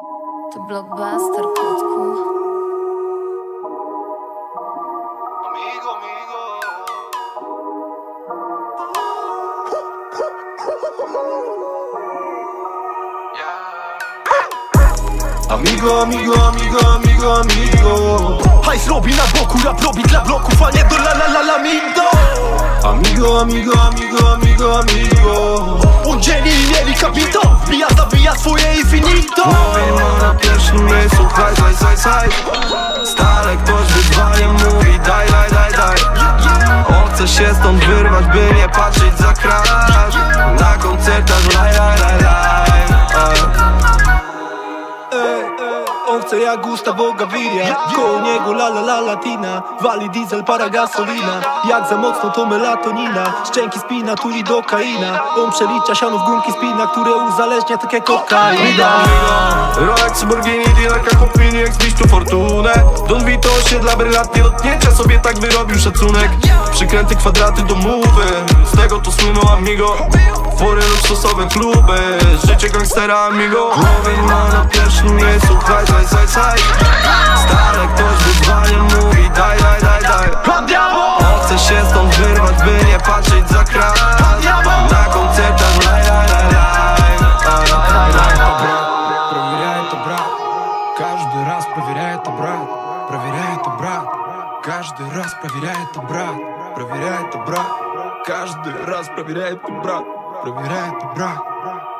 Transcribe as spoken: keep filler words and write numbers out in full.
To blockbuster, kotku. Amigo, amigo. Amigo, amigo, amigo, amigo, amigo. Hajs robi na boku, rap robi dla bloków, a nie do la la la la mindo. Amigo, amigo, amigo, amigo, amigo. Udzieli i mieli kapito, wbija, zabija swoje i finito. Mówi ma na pierwszym miejscu, haj, haj, haj, haj. Stale ktoś wyzwanie mówi, daj, daj, daj, daj. On chce się stąd wyrwać, by nie patrzeć za kraj. Na koncertach, laj, laj, laj, laj. On chce jak Gustavo Gaviria, koło niego la la la latina. Wali diesel, para gasolina. Jak za mocno to melatonina. Szczęki spina, tuli do kaina. On przelicza siano w gumki spina, które uzależnia tak jak kokaina. Rolex, Lamborghini, dealerka kopini, jak zniszczył fortunę. Don Vito osiedla brylantnie odnięcia, sobie tak wyrobił szacunek. Przykręty kwadraty domowe, z tego to słyną amigo. Fory luksusowe kluby, życie gangstera amigo. Głowy ma na pierwszym miejscu, haj, haj, haj, haj. Stale ktoś wyzwanie mówi, daj, daj, daj, daj. On chce się stąd wyrwać, by nie patrzeć za kraj. Na koncertach, laj, laj, laj, laj. Проверяет то брат, каждый раз проверяет то брат, проверяет то брат, каждый раз проверяет то брат, проверяет то брат, каждый раз проверяет то брат, проверяет то брат.